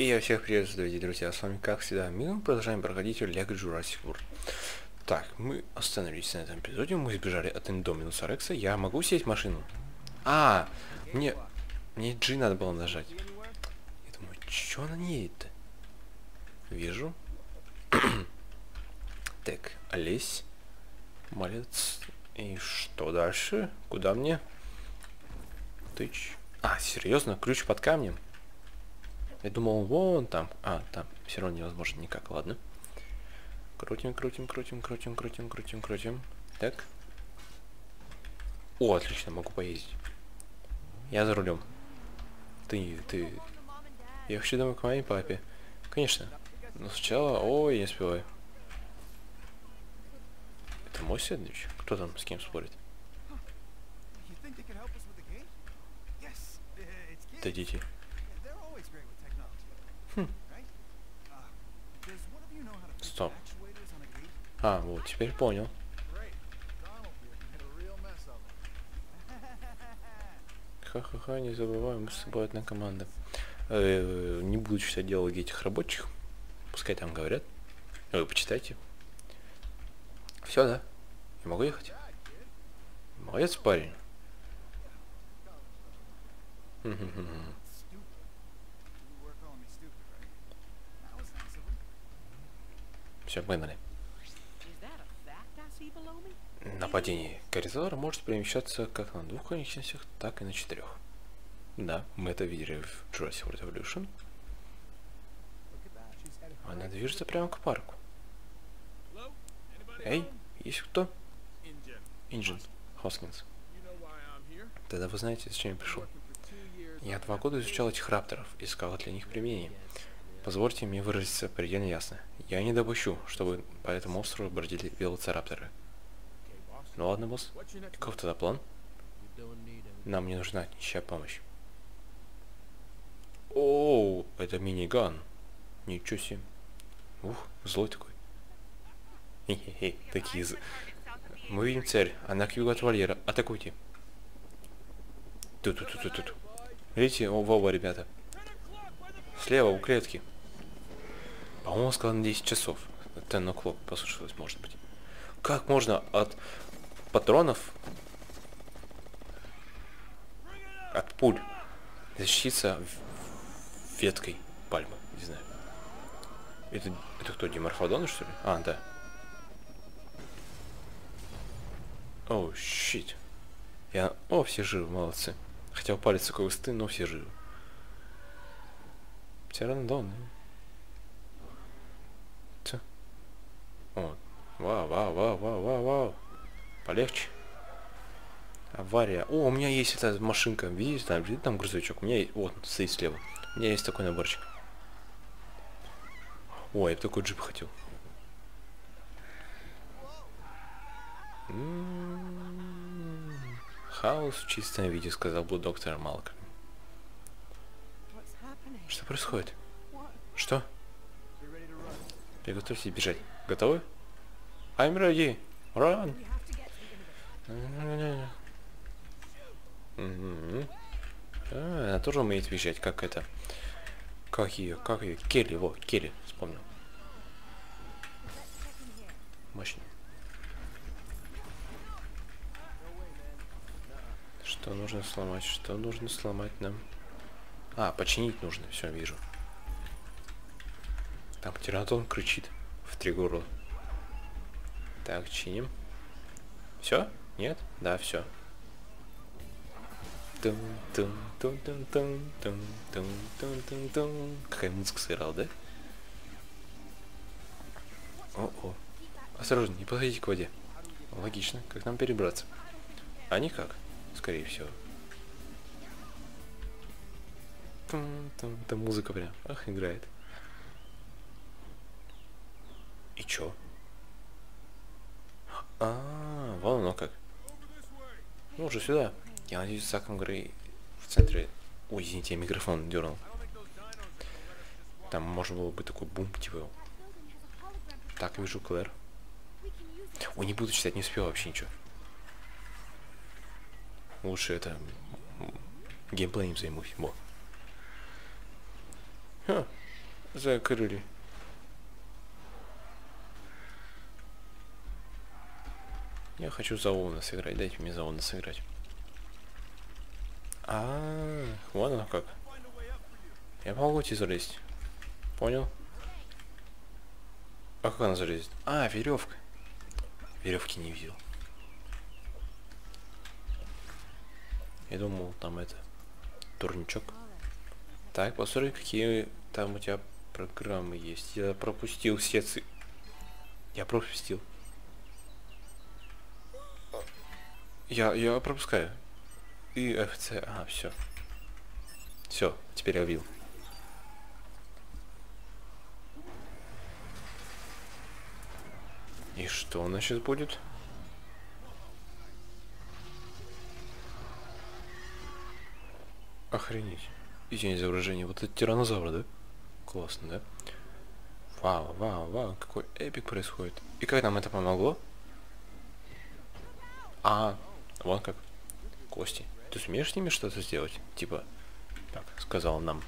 И я всех приветствую, дорогие друзья, с вами как всегда мы продолжаем проходить LEGO Jurassic World. Так, мы остановились на этом эпизоде, мы сбежали от Индоминуса Рекса. Я могу сесть в машину? Мне G надо было нажать. Я думаю, чё она не едет-то? Вижу. Так, Олесь. Малец. И что дальше? Куда мне? Тыч. Серьезно? Ключ под камнем? Я думал, вон там. Там все равно невозможно никак, ладно. Крутим. Так. О, отлично, могу поездить. Я за рулем. Ты. Я хочу домой к маме и папе. Конечно. Но сначала... Ой, я не успеваю. Это мой сэндвич? Кто там с кем спорит? Это дети. Стоп. Вот, теперь понял. Ха-ха-ха, не забываем, мы с собой одна команда. Не буду читать диалоги этих рабочих. Пускай там говорят. Вы почитайте. Все, да? Я могу ехать? Молодец, парень. Все, погнали. Нападение. Коризор может перемещаться как на двух конечностях, так и на 4. Да, мы это видели в Jurassic World Evolution. Она движется прямо к парку. Эй, есть кто? Инжин. Хоскинс. Тогда вы знаете, зачем я пришел. Я 2 года изучал этих рапторов, искал для них применение. Позвольте мне выразиться предельно ясно. Я не допущу, чтобы по этому острову бродили велоцирапторы. Ну ладно, босс. Каков тогда план? Нам не нужна ничья помощь. Оу, это миниган. Ничего себе. Злой такой. Хе-хе-хе, такие Мы видим цель. Она к югу от вольера. Атакуйте. Тут. Видите, оба, ребята. Слева у клетки. По-моему, сказал на 10 часов. 10 o'clock послушалось, может быть. Как можно от патронов, от пуль защититься веткой пальмы? Не знаю. Это кто, диморфодоны, что ли? Да. О, щит. Все живы, молодцы. Хотя палец такой густый, но все живы. Птеранодон. Вау. Полегче. Авария. У меня есть эта машинка. Видите, там грузовичок. У меня есть... Вот, стоит слева. У меня есть такой наборчик. Я бы такой джип хотел. Хаос в чистом виде, сказал бы доктор Малкольм. Что происходит? Что? Приготовьтесь бежать. Готовы? I'm ready. Run. Она тоже умеет бежать, как это. Как ее? Келли, Келли, вспомнил. Мощно. Что нужно сломать? Что нужно сломать нам? Починить нужно, все, вижу. Там птеранодон кричит в 3 горла. Так, чиним. Все? Нет? Да, все. Какая музыка сыграла, да? Осторожно, не подходите к воде. Логично, как нам перебраться? Никак, скорее всего. Там музыка прям, играет. И чё? Вон оно как. Уже сюда. Я надеюсь, Заком Грей в центре... Ой, извините, я микрофон дернул. Там можно было бы такой бум, типа... Так, вижу Клэр. Не буду читать, не успел вообще ничего. Лучше это... геймплеем займусь. закрыли. Я хочу за Оуэна сыграть. Дайте мне за Оуэна сыграть. Вот оно как. Я помогу тебе залезть. Понял? А как она залезет? Веревка. Веревки не видел. Я думал, там это турничок. Так, посмотри, какие там у тебя программы есть. Я пропустил все Я пропустил. Я пропускаю. И FC. Все. Все, теперь я убил. И что у нас сейчас будет? Охренеть. Извини изображение. Вот это тираннозавр, да? Классно, да? Вау, какой эпик происходит. И как нам это помогло? Вон как. Кости. Ты сумеешь с ними что-то сделать? Типа, так, сказал нам.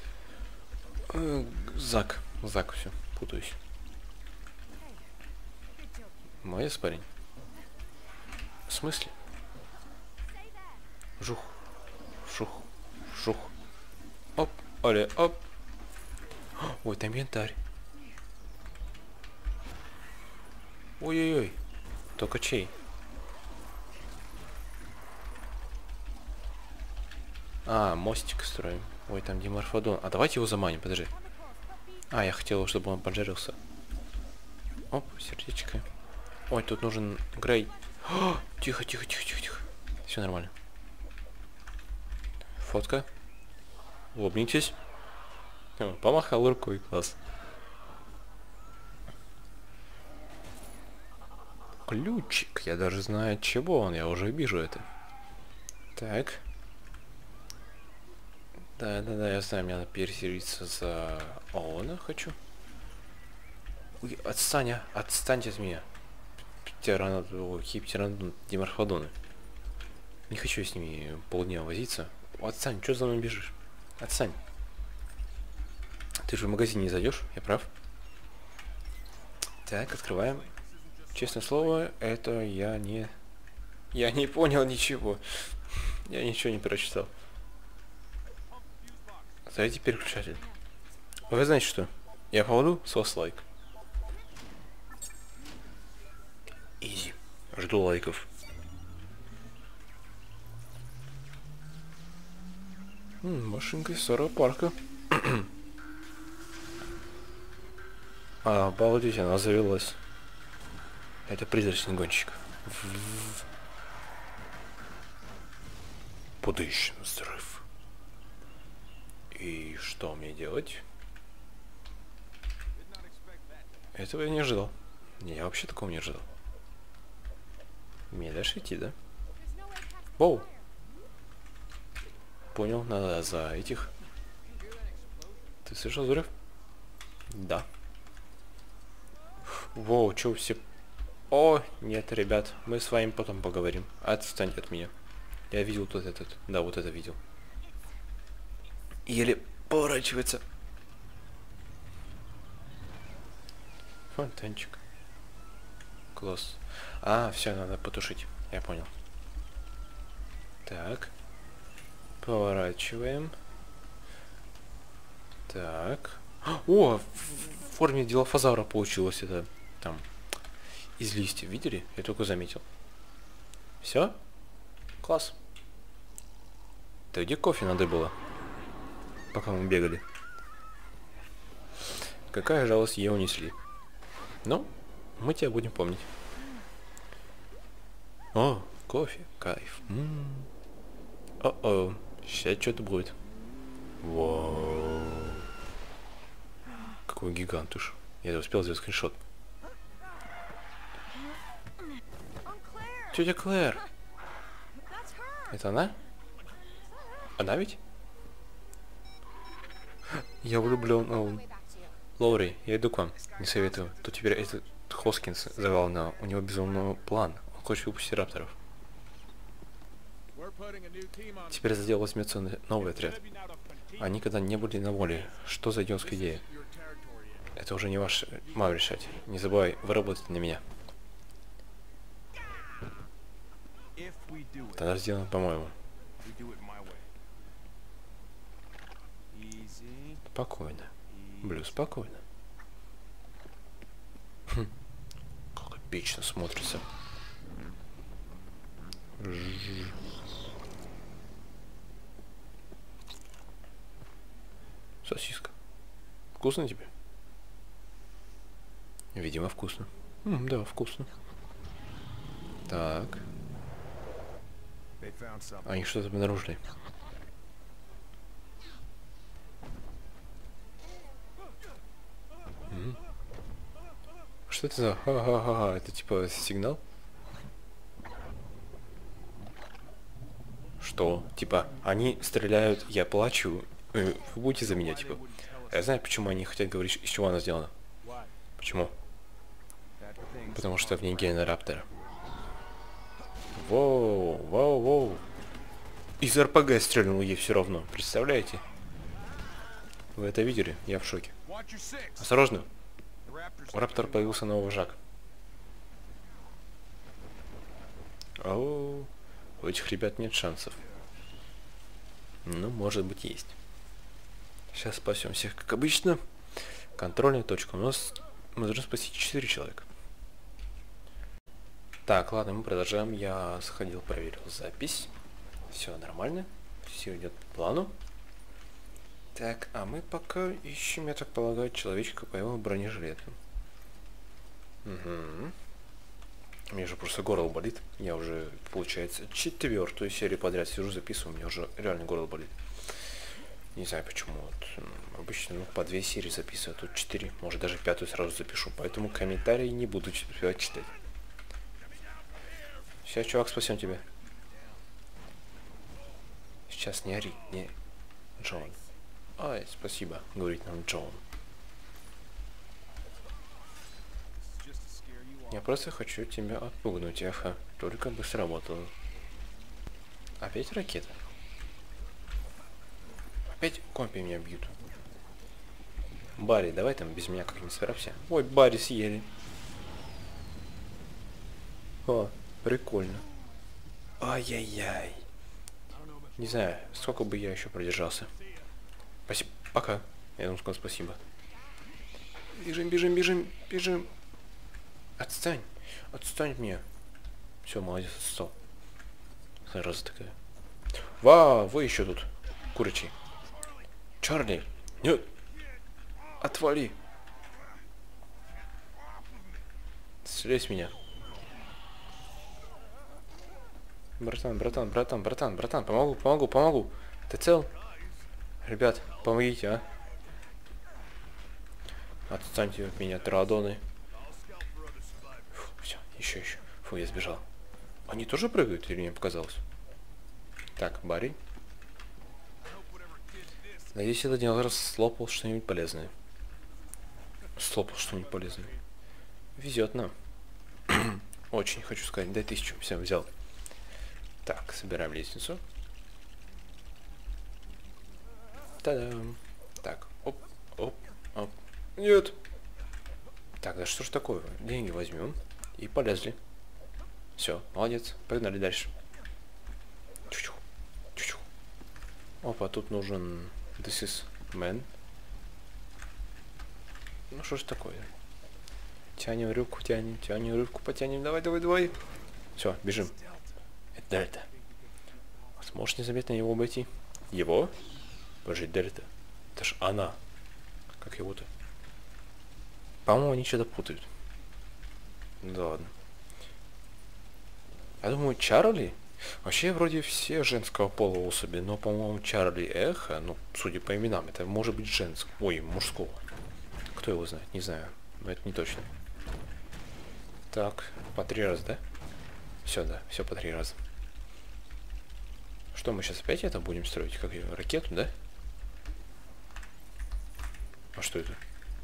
Зак, все, путаюсь. Молодец, парень. В смысле? Жух. Оп, оле, оп. Ой, там янтарь. Ой-ой-ой. Только чей? Мостик строим. Ой, там Диморфодон. Давайте его заманим, подожди. Я хотел, чтобы он поджарился. Оп, сердечко. Ой, тут нужен Грей. Тихо. Все нормально. Фотка. Улыбнитесь. Помахал рукой, класс. Ключик. Я даже знаю, от чего он. Я уже вижу это. Так. Да, я знаю, мне надо переселиться за Оуэна хочу. Ой, отстаньте от меня. Птеранодон, Диморфодоны. Не хочу с ними полдня возиться. Отстань, что за мной бежишь? Отстань. Ты же в магазин не зайдешь, я прав? Так, открываем. Честное слово, это я не понял ничего. Я ничего не прочитал. Зайди переключатель. Вы знаете что? Я поводу с вас лайк. Изи. Жду лайков. Машинка из парка. Обалдеть, она завелась. Это призрачный гонщик. Подыщем взрыв. И что мне делать? Этого я не ожидал. Я вообще такого не ожидал. Мне дальше идти, да? Воу! Понял, надо за этих. Ты слышал взрыв? Да. Воу, чё все... Нет, ребят, мы с вами потом поговорим. Отстаньте от меня. Я видел тут этот. Да, вот это видел. Еле поворачивается. Фонтанчик. Класс. Все, надо потушить. Я понял. Так. Поворачиваем. Так. В форме дилофазавра получилось это. Там. Из листьев. Видели? Я только заметил. Все? Класс. Да где кофе надо было? Пока мы бегали. Какая жалость, ее унесли. Ну, мы тебя будем помнить. Кофе, кайф. Сейчас что-то будет. Вау. Какой гигант уж. Я успел сделать скриншот. Тетя Клэр. Это она? Она ведь? Я влюблен. Лоури, я иду к вам. Не советую. Тут теперь этот Хоскинс завал на... У него безумный план. Он хочет выпустить рапторов. Теперь за дело возьмется новый отряд. Они никогда не были на воле. Что за идиотская идея? Это уже не ваш мам решать. Не забывай, вы работаете на меня. Тогда сделано, по-моему. Спокойно. Блю, спокойно. Хм. Как эпично смотрится. Сосиска. Вкусно тебе? Видимо, вкусно. Да, вкусно. Так. Они что-то обнаружили. Что это за ха-ха-ха? Это типа сигнал? Что? Типа, они стреляют, я плачу. Вы будете за меня, типа. Я знаю, почему они хотят говорить, из чего она сделана. Почему? Потому что в ней гены Раптора. Воу, воу, воу. Из РПГ стрельнул ей все равно. Представляете? Вы это видели? Я в шоке. Осторожно. У Раптора появился новый вожак. Оу. У этих ребят нет шансов. Ну, может быть, есть. Сейчас спасем всех, как обычно. Контрольная точка. У нас мы должны спасти 4 человека. Так, ладно, мы продолжаем. Я сходил, проверил запись. Все нормально. Все идет по плану. Так, а мы пока ищем, я так полагаю, человечка по его бронежилету. Угу. У меня же просто горло болит. Я уже, получается, 4-ю серию подряд сижу, записываю. У меня уже реально горло болит. Не знаю почему. Вот, обычно по 2 серии записываю, а тут 4. Может даже 5-ю сразу запишу. Поэтому комментарии не буду успевать читать. Сейчас, чувак, спасем тебя. Сейчас не ори, не... Джон. Ай, спасибо, говорит нам Джон. Я просто хочу тебя отпугнуть, Эха. Только бы сработало. Опять ракета? Опять компи меня бьют. Барри, давай там без меня как-нибудь справься. Ой, Барри съели. О, прикольно. Ай-яй-яй. Не знаю, сколько бы я еще продержался. Спасибо. Пока. Я вам сказал спасибо. Бежим, бежим, бежим, бежим. Отстань. Отстань от меня. Все, молодец, отстал. Зараза такая. Вау, вы еще тут. Курочи. Чарли. Нет. Отвали. Слезь с меня. Братан, братан, братан, братан, братан, помогу, помогу, помогу. Ты цел? Ребят, помогите, а? Отстаньте от меня, традоны. Все, еще. Фу, я сбежал. Они тоже прыгают или мне показалось? Так, Барри. Надеюсь, этот динозавр слопал что-нибудь полезное. Слопал что-нибудь полезное. Везет нам. Очень хочу сказать. Дай 1000. Все, взял. Так, собираем лестницу. Та-дам. Так, оп, оп, оп. Нет. Так, да что ж такое? Деньги возьмем и полезли. Все, молодец. Погнали дальше. Чу-чу. Чу-чу. Опа, тут нужен This is man. Ну что ж такое? Тянем рыбку, тянем рыбку, потянем. Давай, давай, давай. Все, бежим. Это Дельта. Сможешь незаметно его обойти? Его? Подожди, Дельта. Это ж она. Как его-то? По-моему, они что-то путают. Да ладно. Я думаю, Чарли? Вообще, вроде все женского пола особи, но, по-моему, Чарли Эхо, ну, судя по именам, это может быть женского. Ой, мужского. Кто его знает? Не знаю. Но это не точно. Так, по 3 раза, да? Все, да, все по 3 раза. Что, мы сейчас опять это будем строить? Как ее? Ракету, да? А что это?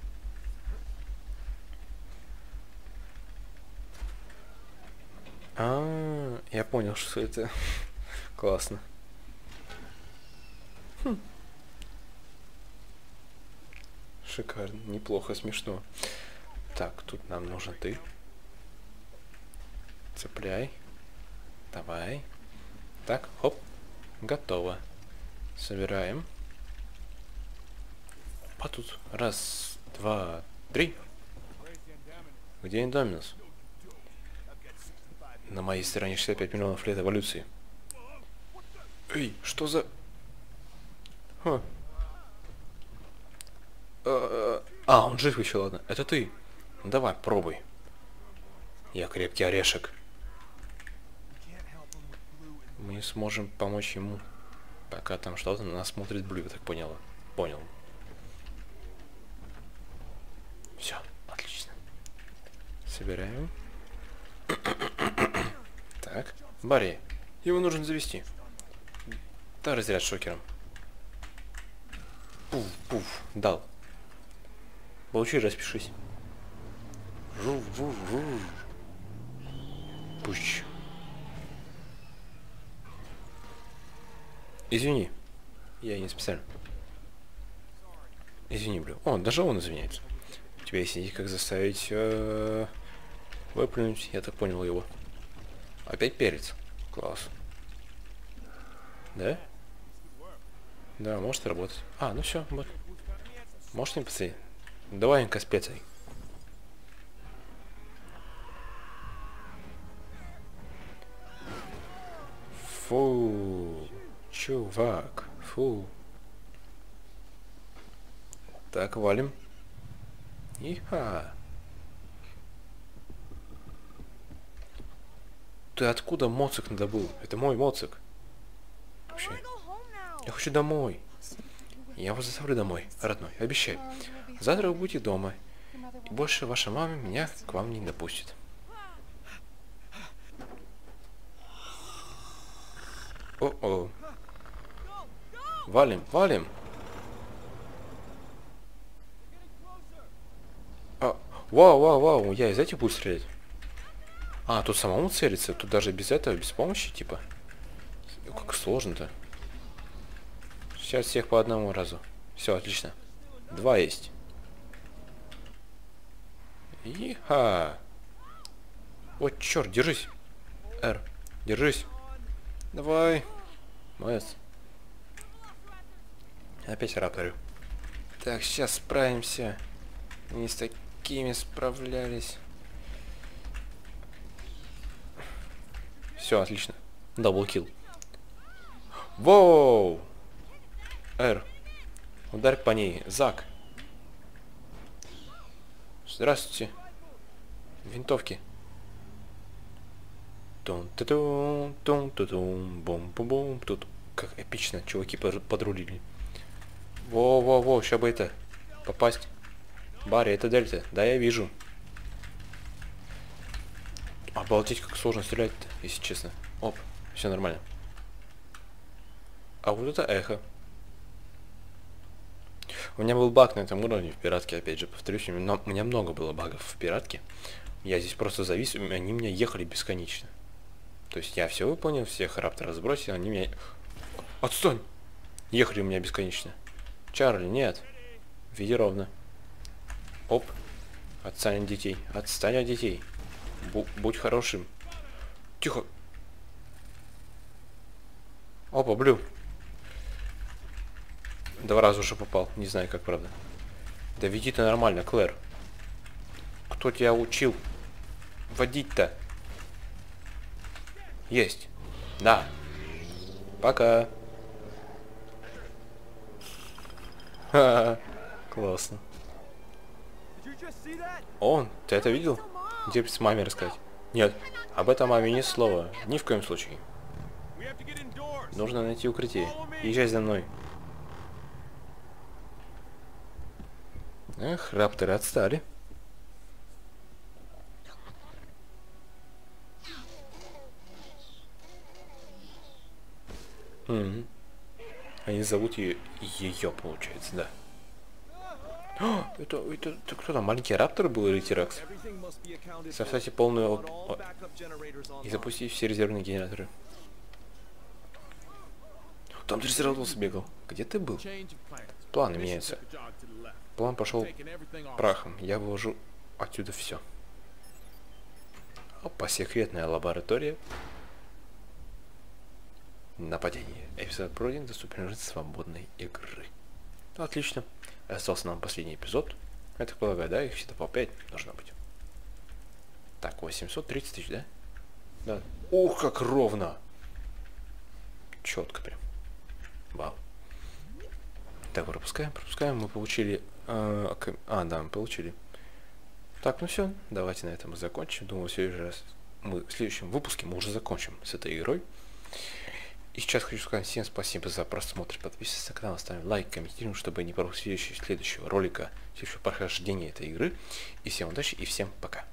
Я понял, что это. Классно. Шикарно, неплохо, смешно. Так, тут нам нужен ты. Цепляй. Давай. Так, хоп. Готово. Собираем. А тут раз, два, три. Где Индоминус? На моей стороне 65 миллионов лет эволюции. Эй, что за... Ха. Он жив еще, ладно. Это ты. Ну, давай, пробуй. Я крепкий орешек. Мы сможем помочь ему, пока там что-то на нас смотрит Блю, я так поняла. Понял. Все, отлично. Собираем. Так, Барри, его нужно завести. Да, разряд шокером. Пуф, пуф, дал. Получи, распишись. Жу-жу-жу. Пусть. Извини. Я не специально. Извини, Блю. О, даже он извиняется. У тебя есть идея, как заставить выплюнуть, я так понял его. Опять перец. Класс. Да? Да, может работать. Ну все, вот. Можешь не посмотреть? Давай-ка специй. Фу, чувак, фу. Так, валим. Иха. Ты откуда моцик надобыл? Это мой моцик. Вообще. Я хочу домой. Я вас заставлю домой, родной, обещаю. Завтра вы будете дома. И больше ваша мама меня к вам не допустит. О-о. Валим, валим. Вау, вау, вау, я из этих буду стрелять. Тут самому целиться, тут даже без этого, без помощи, типа. Как сложно-то. Сейчас всех по одному разу. Все, отлично. 2 есть. Иха. Вот черт, держись. Р, держись. Давай. Молодец. Опять рапторю. Так, сейчас справимся. Не с такими справлялись. Все, отлично. Даблкил. Воу! Р. Ударь по ней. Зак. Здравствуйте. Винтовки. Тун-ту-тун, тун-ту-тун, бум-бум-бум. Тут как эпично чуваки подрулили. Во-во-во, сейчас бы это попасть. Барри, это Дельта. Да, я вижу. Обалдеть, как сложно стрелять-то, если честно. Оп, все нормально. А вот это эхо. У меня был баг на этом уровне в пиратке, опять же, повторюсь. У меня много было багов в пиратке. Я здесь просто завис, они меня ехали бесконечно. То есть я все выполнил, всех рапторов сбросил, они меня... Отстань! Ехали у меня бесконечно. Чарли, нет. Веди ровно. Оп. Отстань от детей. Отстань от детей. Будь хорошим. Тихо. Опа, Блю. 2 раза уже попал. Не знаю, как, правда. Да веди ты нормально, Клэр. Кто тебя учил водить-то? Есть. Да. Пока. Ха-ха. Классно. Ты это видел? Где с маме рассказать? Нет, об этом маме ни слова. Ни в коем случае. Нужно найти укрытие. Езжай за мной. Эх, рапторы отстали. Угу. Они зовут ее, получается, да. Это кто там? Маленький раптор был или Тиракс? Составьте полную... И запустить все резервные генераторы. Там Трицератопс бегал. Где ты был? Планы меняются. План пошел прахом. Я выложу отсюда все. Опа, секретная лаборатория. Нападение. Эпизод пройден, доступен режим свободной игры. Отлично. Остался нам последний эпизод. Я так полагаю, да? Их всегда по 5 должно быть. Так, 830 тысяч, да? Да. Ух, как ровно! Четко прям. Вау. Так, пропускаем. Мы получили... да, мы получили. Так, ну все, давайте на этом и закончим. Думаю, в следующем выпуске мы уже закончим с этой игрой. И сейчас хочу сказать всем спасибо за просмотр. Подписывайтесь на канал, ставим лайк, комментируем, чтобы не пропустить следующего ролика, следующего прохождения этой игры. И всем удачи и всем пока.